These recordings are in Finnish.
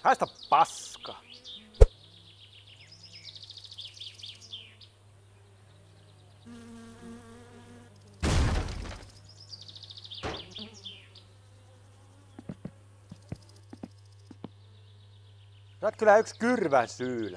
Haista paska. Sä oot kyllä yks kyrvän syylä.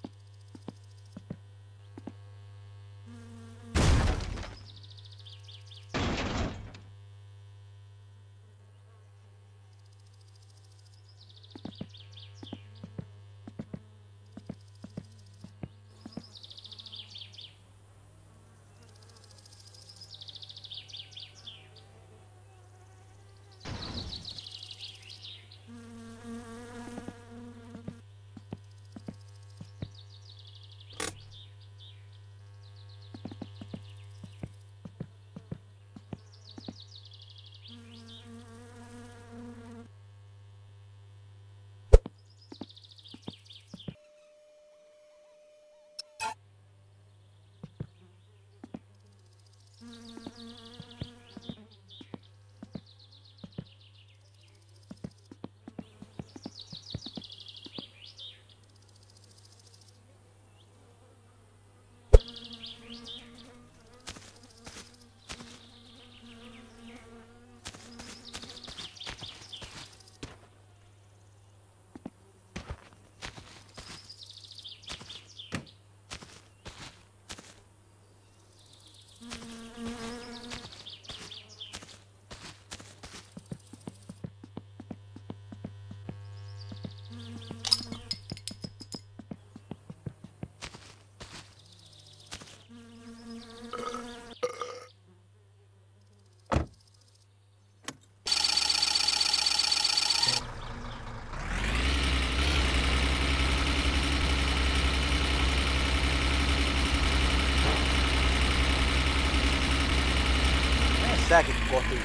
Säkin kotiin.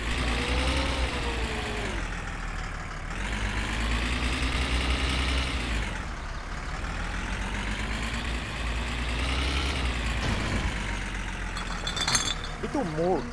Vitun mulkku.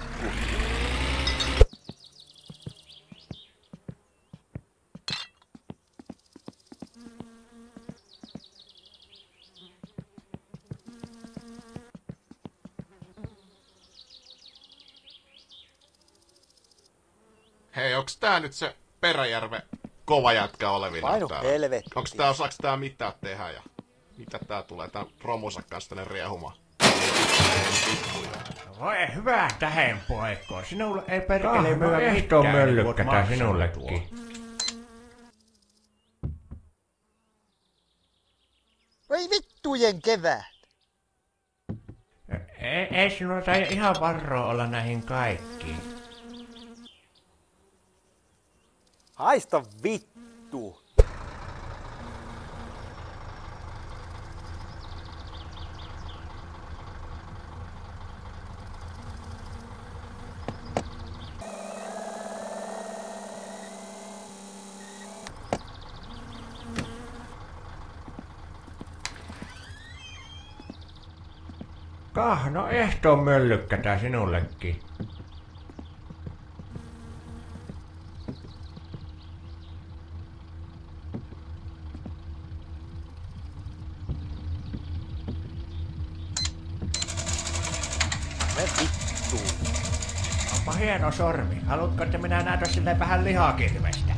Hei, onks tää nyt se Peräjärven kova jätkä olevina Painu täällä? helvetti. Onks tää, osaaks tää mitään tehdä ja mitä tää tulee tän romunsa kanssa tänne riehumaan? Voi hyvä tähän poikko. Sinulle ei perkele myydä mitään, möllykkätä sinullekin. Voi vittujen kevät. Ei sinulla tai ihan varroa olla näihin kaikkiin. Haista vittu. No ehtoon möllykkätä sinullekin. Me vittuun. Onpa hieno sormi. Haluatko, että minä näytä sille vähän lihakirvestä?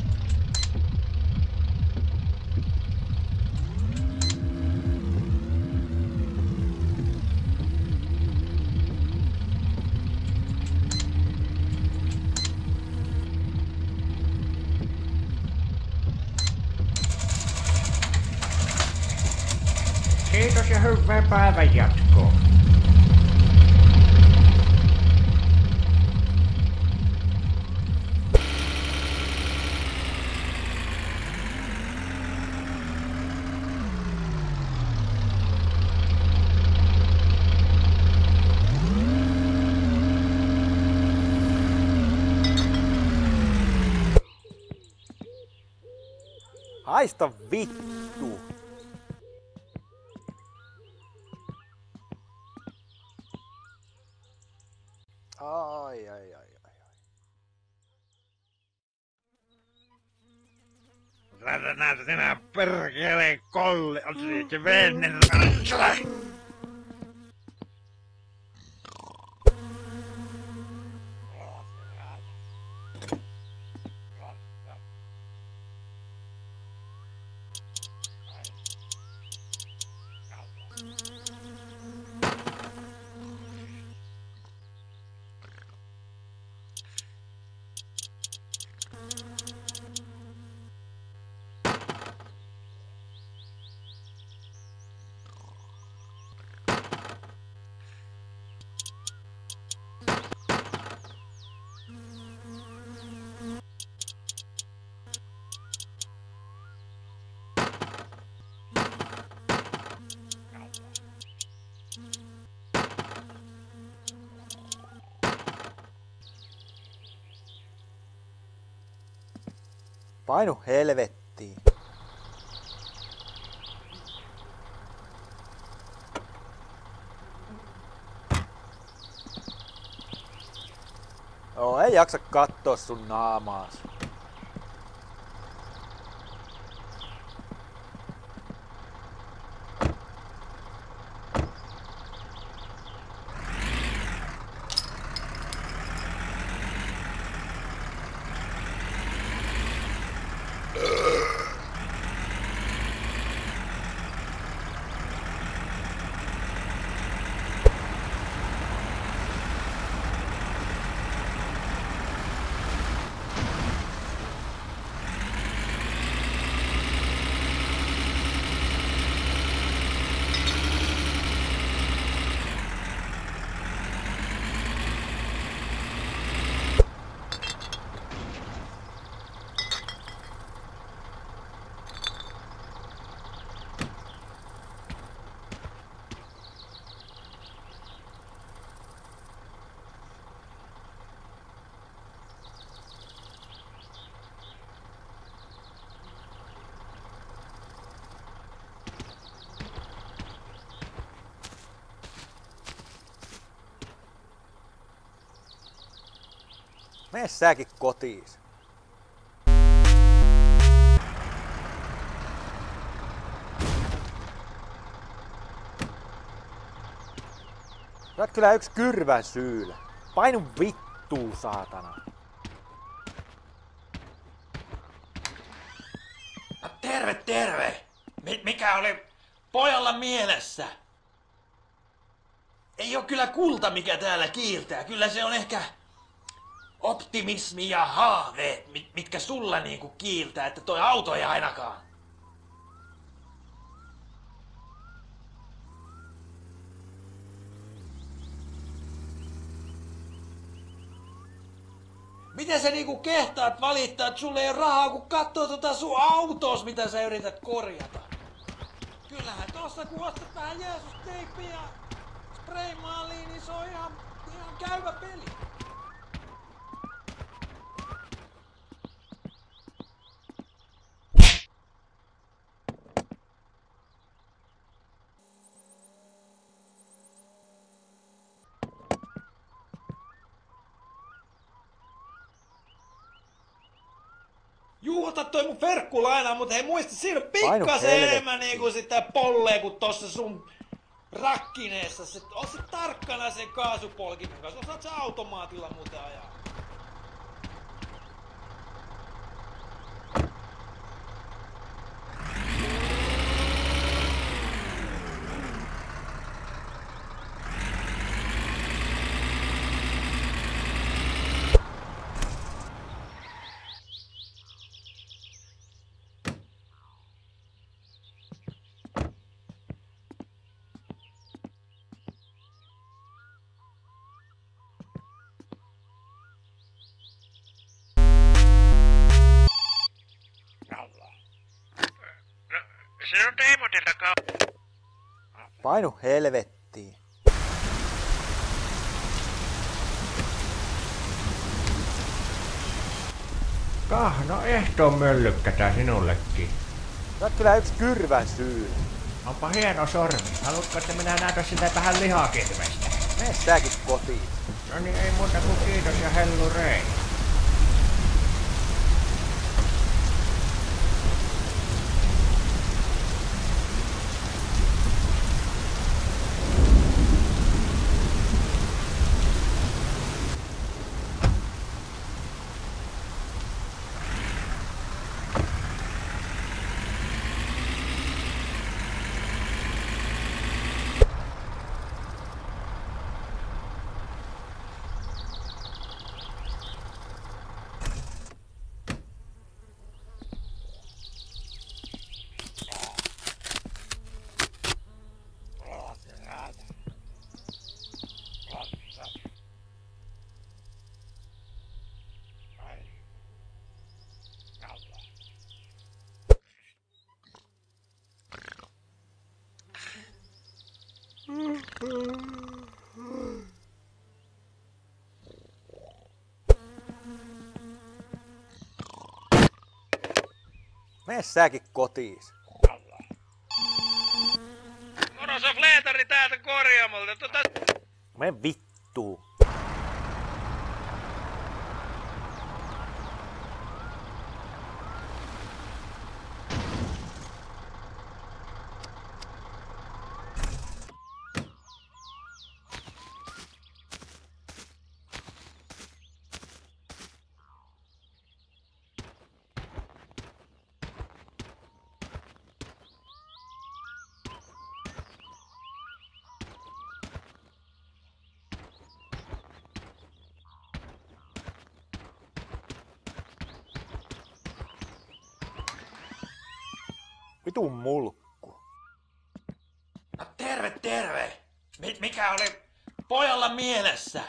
Kiitos ja hyvää päivän jatkoa. Haista vittu. Ai. saatana sinä perkeleen kolli, on se venne. Painu helvettiin. Joo, ei jaksa kattoo sun naamaas. Mene säkin kotiis. Sä oot kyllä yks kyrvän syylä. Painu vittuun, saatana. No, terve, terve! Mikä oli pojalla mielessä? Ei oo kyllä kulta, mikä täällä kiiltää. Kyllä se on ehkä optimismi ja haaveet, mitkä sulla niinku kiiltää, että toi auto ei ainakaan. Miten sä niinku kehtaat valittaa, että sulle ei oo rahaa, kun katsoo tota sun autos, mitä sä yrität korjata? Kyllähän tossa kun ostat vähän Jeesus-teippiä ja spraymaaliin, niin se on ihan käyvä peli. Juuta toi mun ferkkulaina, mut hei muista siinä on pikkasen enemmän niinku sitä pollee kuin tossa sun rakkineessa. Oot sit tarkkana sen kaasupolkimen kanssa. Osaat sä automaatilla muuten ajaa? Se on Demonilta Painu helvettiin. No ehtoon möllykkätä sinullekin. Sä oot kyllä yks kyrvän syylä. Onpa hieno sormi. Haluatko, että minä näytän sitä tähän lihakirvestä? Mene säkin kotiin. No niin, ei muuta kuin kiitos ja hellurei. Mene säkin kotiis. Moro, se on Fleetari täältä korjaamolta. Mene vittuun. Vitun mulkku. No terve, terve! Mikä oli pojalla mielessä?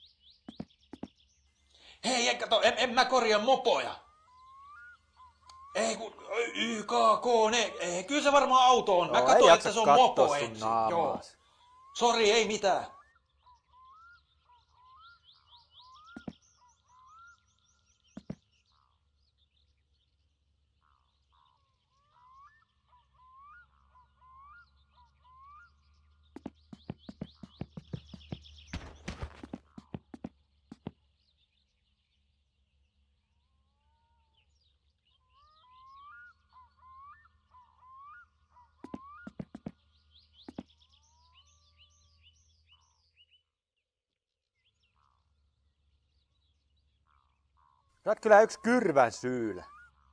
Hei, kato, en mä korjaa mopoja. Ei kun YKK, kyllä se varmaan auto on. Mä katsoin, että se on mopo ensin. Joo. Sori, ei mitään. Sä oot kyllä yks kyrvän syylä.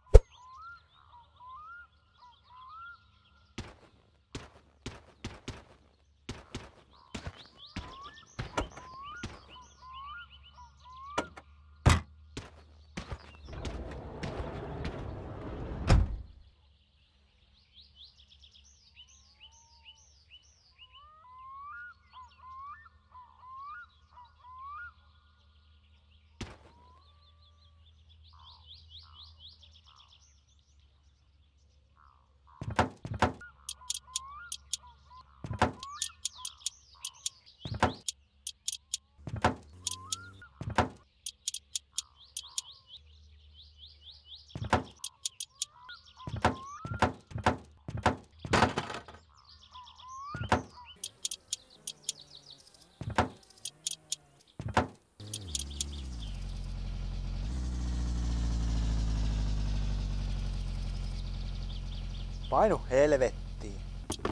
Painu helvettiin.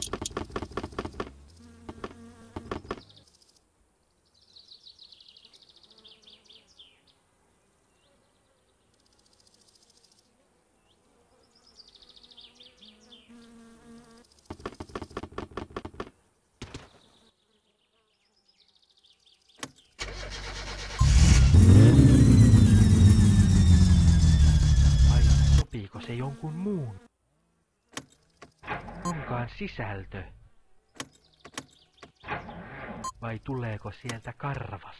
Vai sopiiko se jonkun muun? Onkaan sisältö? Vai tuleeko sieltä karvas?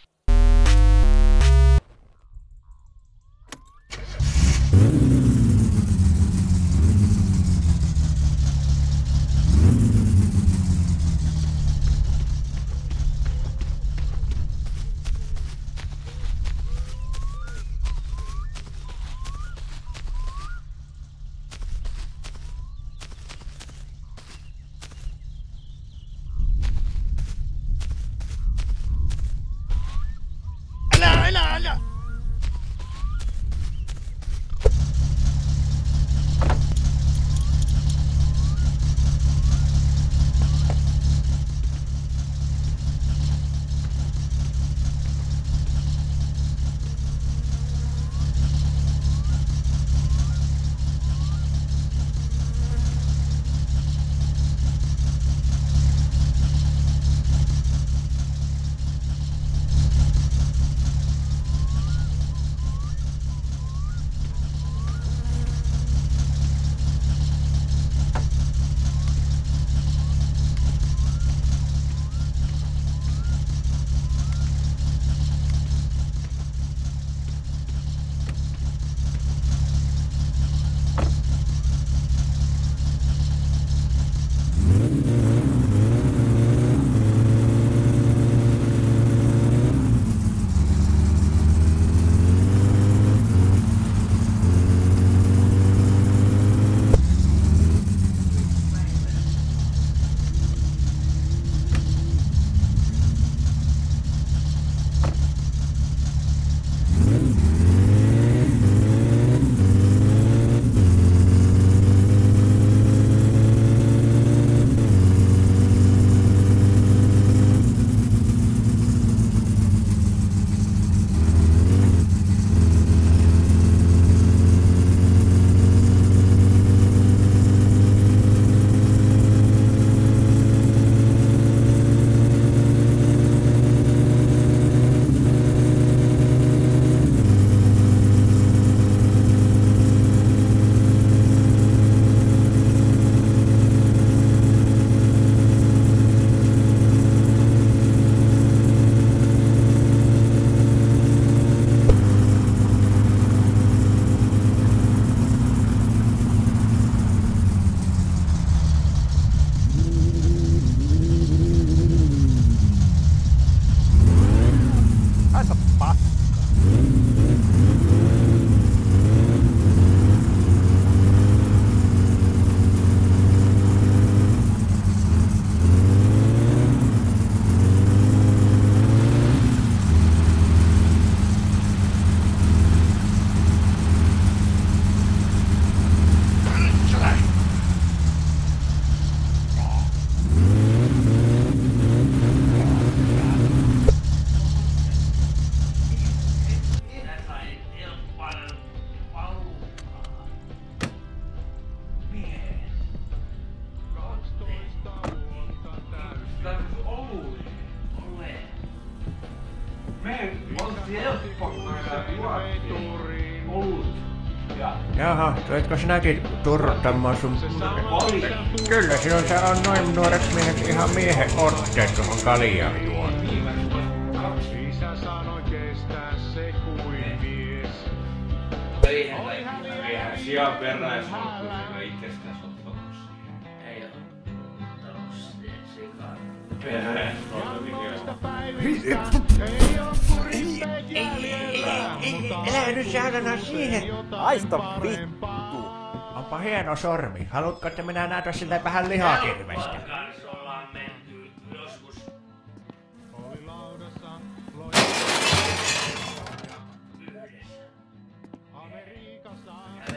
Jaha, tuletko sinäkin turruttamaan sun... Kyllä, sinun se on noin nuoreksi mieheksi ihan miehen otteet tuohon kaljaan juon. Isä sanoi kestää se kuin mies. Eihän sian verran, jos on kuitenkaan itsestään ottanut siihen. Ei oo ottanut sikaa. Älä nyt saatana siihen! Haista vittu! Onpa hieno sormi. Haluatko, että minä näytän siltä vähän lihakirvestä? Kans ollaan menty joskus. Oli laudassa Yhdessä. Amerikassa.